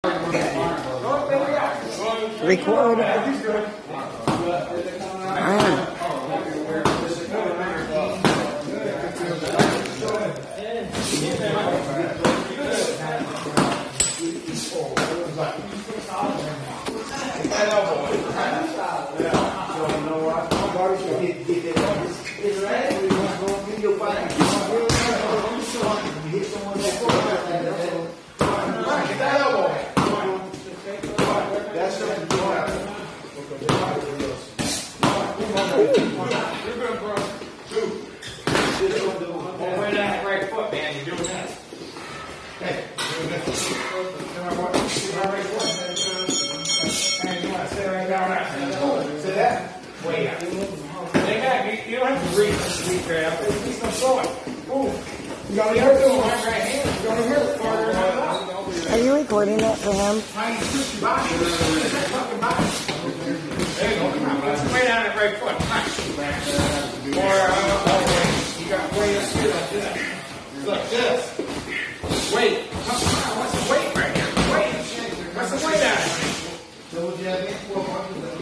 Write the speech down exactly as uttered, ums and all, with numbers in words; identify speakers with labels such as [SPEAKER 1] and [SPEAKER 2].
[SPEAKER 1] Record. Ah. Are you recording it for him?
[SPEAKER 2] There you go. Come on. Let's lay down that right foot. Or, uh, you got weight up here like this. Like this. Weight. Come on. What's the weight right here? Weight. What's the weight on it?